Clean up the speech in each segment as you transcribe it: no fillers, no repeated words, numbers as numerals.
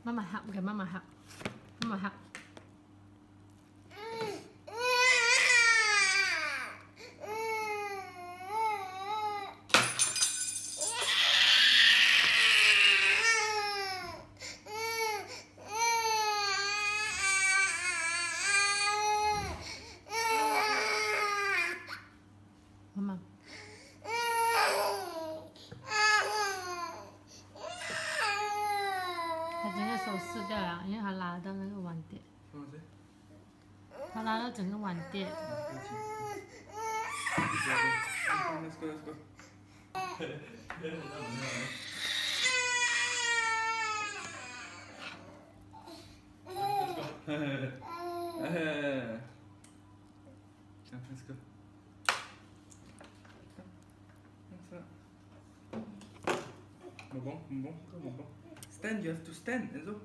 Mama hug, okay, Mama hug. Mama hug. Mama.他整个手撕掉了，因为他拉到那个碗碟。他拉到整个碗碟。 Bom. Stand, you have to stand, Enzo.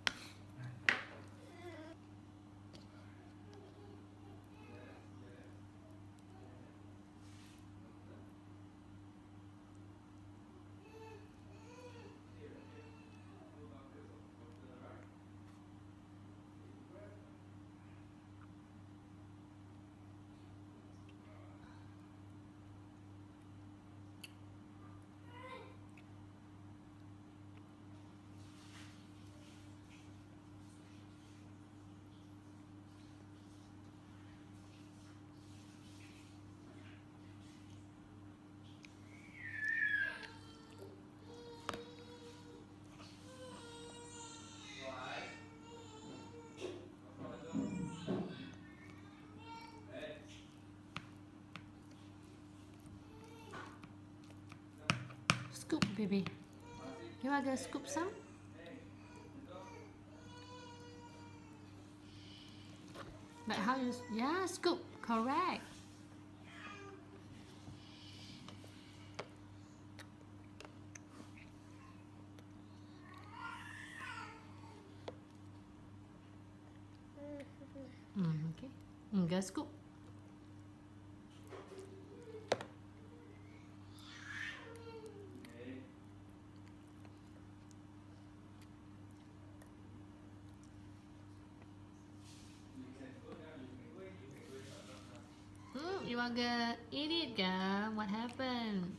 Scoop, baby. You want to scoop some? Like how you... Yeah, scoop. Correct. Okay. Go scoop. You want to eat it, girl? What happened?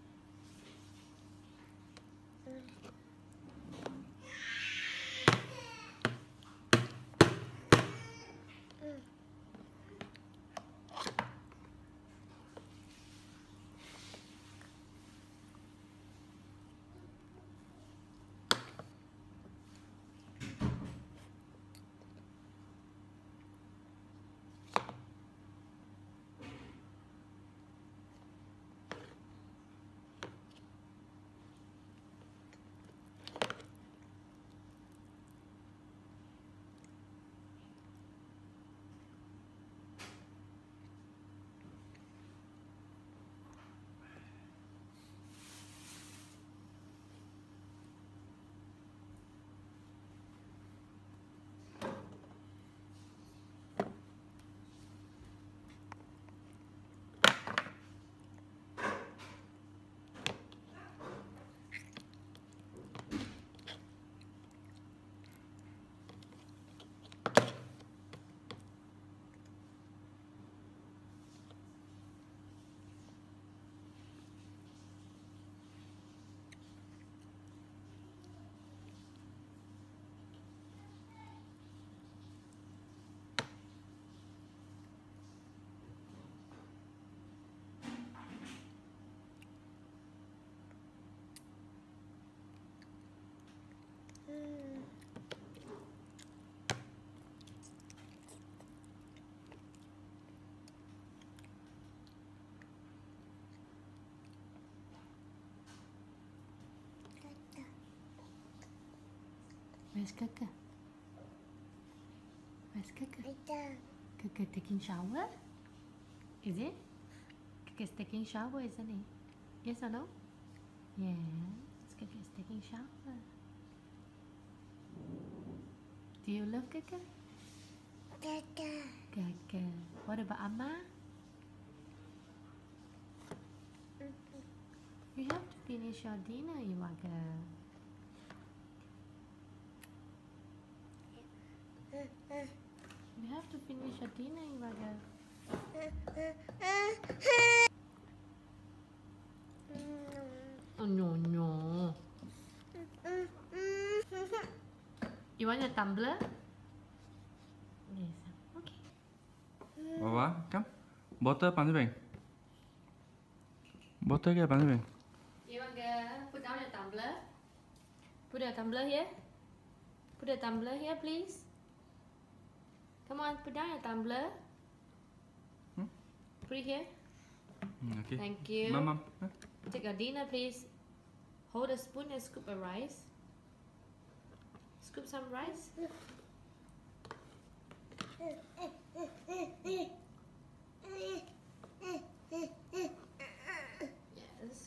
Where's Kaka? Where's Kaka? Kaka taking shower? Is it? Kaka's taking shower, isn't it? Yes or no? Yes, Kaka's taking shower. Do you love Kaka? Kaka. What about Amma? You have to finish your dinner, Iwaga. to finish your dinner, Iwaga. Oh no, no. You want a tumbler? Yes. Okay. Wawa, come. Bottle pan bên. Bottle kia pan bên. Iwaga, put down your tumbler. Put your tumbler here. Put the tumbler here, please. Come on, put down your tumbler. Put it here. Okay. Thank you. Mom. Take your dinner, please. Hold a spoon and scoop a rice. Scoop some rice. Yes.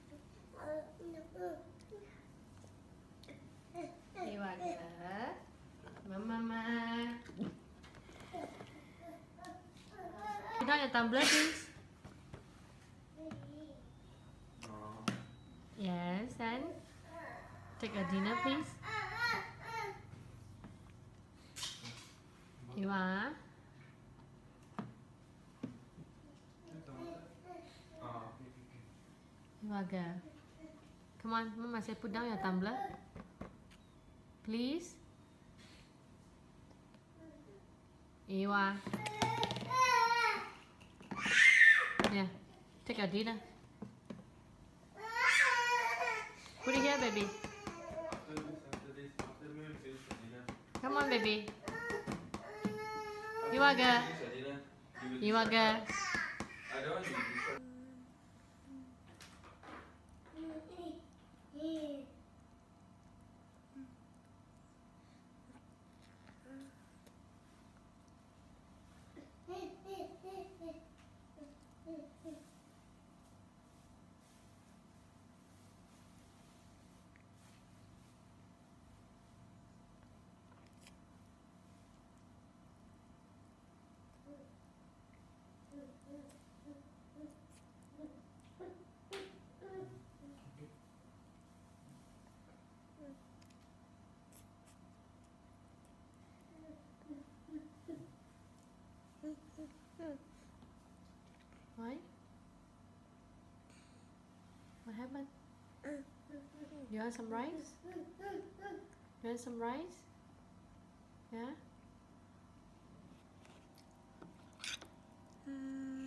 Iwaga. Mama. Put down your tumbler, please. Yes, and take your dinner, please. Iwa. Iwaga. Come on, Mama say put down your tumbler. Please. Iwa. Yeah, take your dinner. Put it here, baby. Come on, baby. Iwaga. Iwaga. Why? What happened? You want some rice? You want some rice? Yeah?